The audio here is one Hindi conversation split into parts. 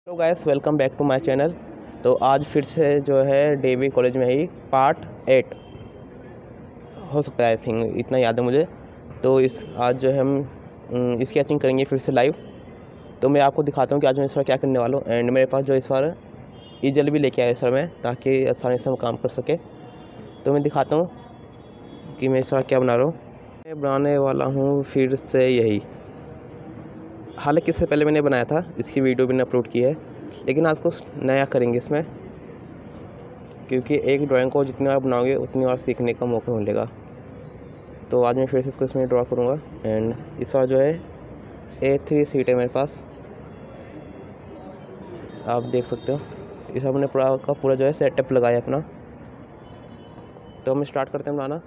Hello guys, welcome back to my channel. तो आज फिर से जो है डीएवी कॉलेज में ही पार्ट 8 हो सकता है, आई थिंक इतना याद है मुझे। तो इस आज जो है हम स्केचिंग करेंगे फिर से लाइव। तो मैं आपको दिखाता हूँ कि आज मैं इस बार क्या करने वाला हूँ। एंड मेरे पास जो इस बार ईजल भी लेके आया सर मैं, ताकि आसानी से हम काम कर सके। तो मैं दिखाता हूँ कि मैं इस बार क्या बना रहा हूँ। मैं बनाने वाला हूँ फिर से यही। हालांकि इससे पहले मैंने बनाया था, इसकी वीडियो भी मैंने अपलोड की है, लेकिन आज कुछ नया करेंगे इसमें, क्योंकि एक ड्राइंग को जितनी बार बनाओगे उतनी बार सीखने का मौका मिलेगा। तो आज मैं फिर से इसको इसमें ड्रॉ करूँगा। एंड इस बार जो है A3 सीट है मेरे पास, आप देख सकते हो। इस बार मैंने पूरा का पूरा जो है सेटअप लगाया अपना। तो हम स्टार्ट करते हैं बनाना।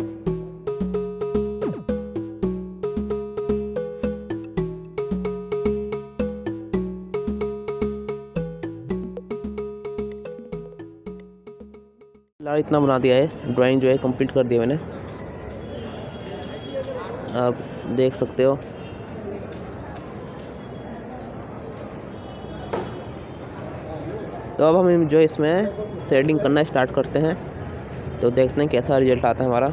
फिलहाल इतना बना दिया है, ड्राइंग जो है कंप्लीट कर दिया मैंने, आप देख सकते हो। तो अब हम जो इसमें शेडिंग करना स्टार्ट करते हैं। तो देखते हैं कैसा रिजल्ट आता है हमारा।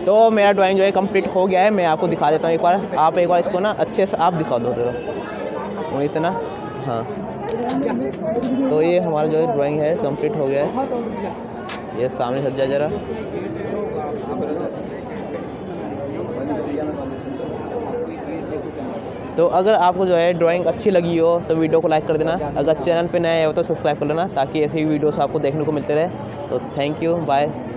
तो मेरा ड्राइंग जो है कंप्लीट हो गया है। मैं आपको दिखा देता हूँ एक बार। आप एक बार इसको ना अच्छे से आप दिखा दो जरा वहीं से ना। हाँ, तो ये हमारा जो है ड्राइंग है कंप्लीट हो गया है। ये सामने सज जाए जरा। तो अगर आपको जो है ड्राइंग अच्छी लगी हो तो वीडियो को लाइक कर देना। अगर चैनल पे नए हो तो सब्सक्राइब कर लेना ताकि ऐसी वीडियोस आपको देखने को मिलते रहे। तो थैंक यू, बाय।